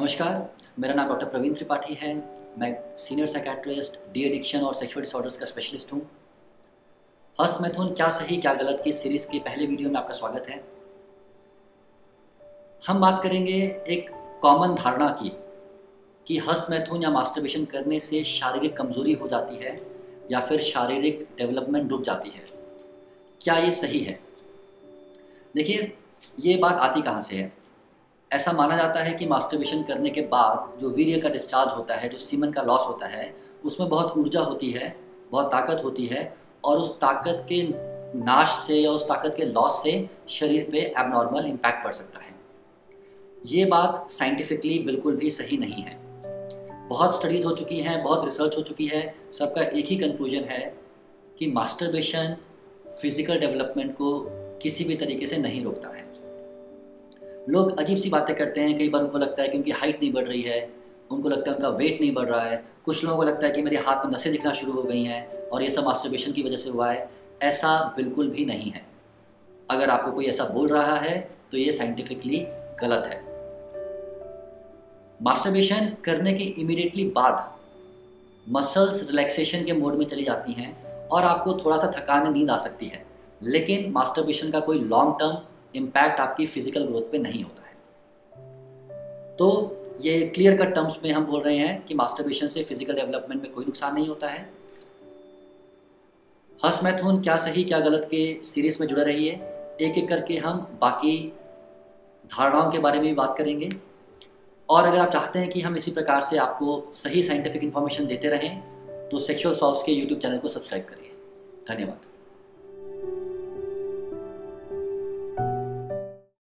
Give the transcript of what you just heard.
नमस्कार, मेरा नाम डॉक्टर प्रवीण त्रिपाठी है। मैं सीनियर साइकेट्रिस्ट, डी एडिक्शन और सेक्सुअल डिसऑर्डर्स का स्पेशलिस्ट हूँ। हस्तमैथुन क्या सही क्या गलत की सीरीज़ की पहले वीडियो में आपका स्वागत है। हम बात करेंगे एक कॉमन धारणा की कि हस्तमैथुन या मास्टरबेशन करने से शारीरिक कमज़ोरी हो जाती है या फिर शारीरिक डेवलपमेंट रुक जाती है। क्या ये सही है? देखिए, ये बात आती कहाँ से है? ऐसा माना जाता है कि मास्टरबेशन करने के बाद जो वीर्य का डिस्चार्ज होता है, जो सीमन का लॉस होता है, उसमें बहुत ऊर्जा होती है, बहुत ताकत होती है और उस ताकत के नाश से या उस ताकत के लॉस से शरीर पे एबनॉर्मल इम्पैक्ट पड़ सकता है। ये बात साइंटिफिकली बिल्कुल भी सही नहीं है। बहुत स्टडीज़ हो चुकी हैं, बहुत रिसर्च हो चुकी है, सबका एक ही कंक्लूजन है कि मास्टरबेशन फिजिकल डेवलपमेंट को किसी भी तरीके से नहीं रोकता है। लोग अजीब सी बातें करते हैं। कई बार उनको लगता है कि उनकी हाइट नहीं बढ़ रही है, उनको लगता है उनका वेट नहीं बढ़ रहा है, कुछ लोगों को लगता है कि मेरे हाथ में नसें दिखना शुरू हो गई हैं और ये सब मास्टरबेशन की वजह से हुआ है। ऐसा बिल्कुल भी नहीं है। अगर आपको कोई ऐसा बोल रहा है तो ये साइंटिफिकली गलत है। मास्टरबेशन करने के इमीडिएटली बाद मसल्स रिलैक्सेशन के मोड में चली जाती हैं और आपको थोड़ा सा थकान, नींद आ सकती है, लेकिन मास्टरबेशन का कोई लॉन्ग टर्म इम्पैक्ट आपकी फिजिकल ग्रोथ पे नहीं होता है। तो ये क्लियर कट टर्म्स में हम बोल रहे हैं कि मास्टरबेशन से फिजिकल डेवलपमेंट में कोई नुकसान नहीं होता है। हस्तमैथुन क्या सही क्या गलत के सीरीज में जुड़े रहिए। एक एक करके हम बाकी धारणाओं के बारे में भी बात करेंगे और अगर आप चाहते हैं कि हम इसी प्रकार से आपको सही साइंटिफिक इन्फॉर्मेशन देते रहें तो सेक्सुअल सॉल्व्स के यूट्यूब चैनल को सब्सक्राइब करिए। धन्यवाद।